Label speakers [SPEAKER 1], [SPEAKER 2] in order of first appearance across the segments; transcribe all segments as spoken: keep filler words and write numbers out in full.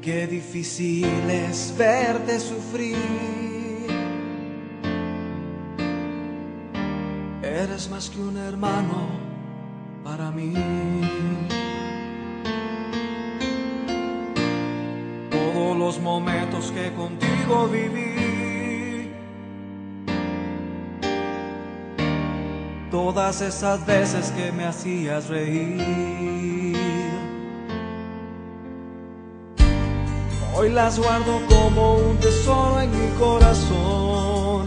[SPEAKER 1] Qué difícil es verte sufrir. Eres más que un hermano para mí. Todos los momentos que contigo viví, todas esas veces que me hacías reír, hoy las guardo como un tesoro en mi corazón,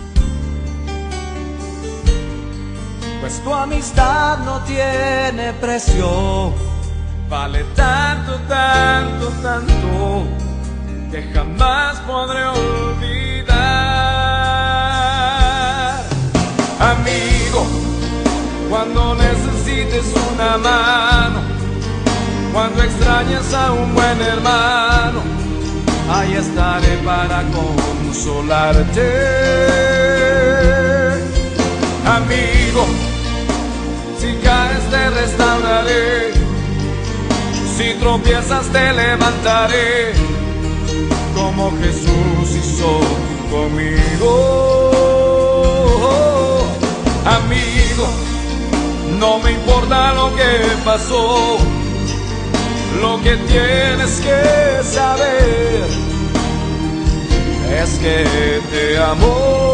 [SPEAKER 1] pues tu amistad no tiene precio. Vale tanto, tanto, tanto, que jamás podré olvidar. Amigo, cuando necesites una mano, cuando extrañes a un buen hermano, ahí estaré para consolarte. Amigo, si caes te restauraré, si tropiezas te levantaré, como Jesús hizo conmigo. Amigo, no me importa lo que pasó, lo que tienes que saber es que te amo.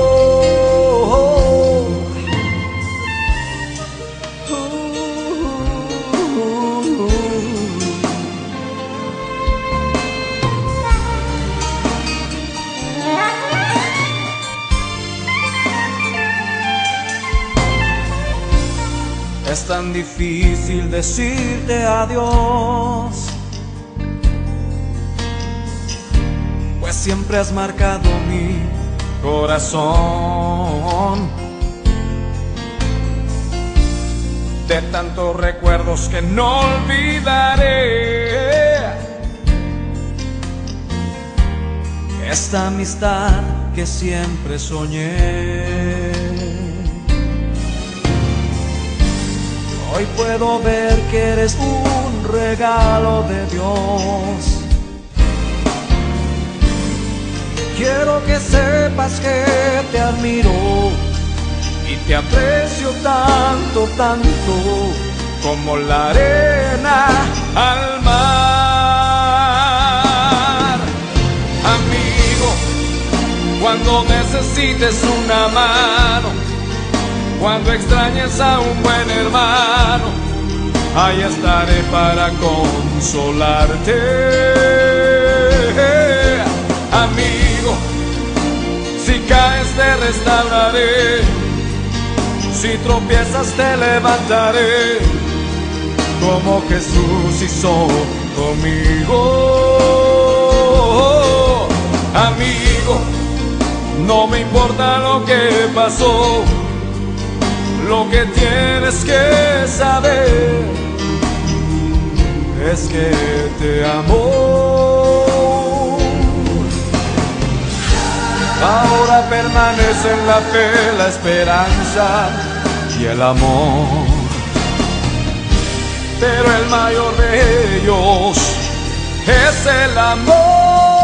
[SPEAKER 1] Es tan difícil decirte adiós, pues siempre has marcado mi corazón. De tantos recuerdos que no olvidaré, esta amistad que siempre soñé. Hoy puedo ver que eres un regalo de Dios. Quiero que sepas que te admiro y te aprecio tanto, tanto, como la arena al mar. Amigo, cuando necesites una mano, cuando extrañes a un buen hermano, ahí estaré para consolarte. Amigo, si caes te restauraré, si tropiezas te levantaré, como Jesús hizo conmigo. Amigo, no me importa lo que pasó, lo que tienes que saber es que te amo. Ahora permanecen la fe, la esperanza y el amor, pero el mayor de ellos es el amor.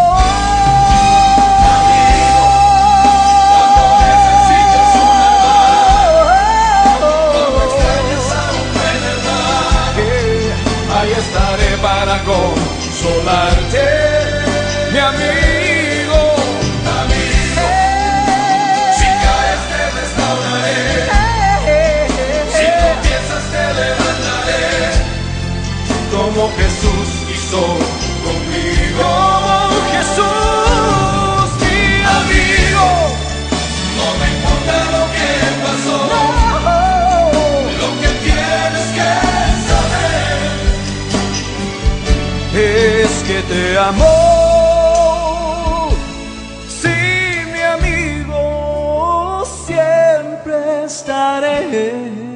[SPEAKER 1] Estaré para consolarte, mi amigo. Amigo, si caes te restauraré, si tropiezas te levantaré, como Jesús hizo conmigo. Como Jesús, mi amigo. No me importa lo que pasó, lo que tienes que es que te amo. Sí, mi amigo, siempre estaré.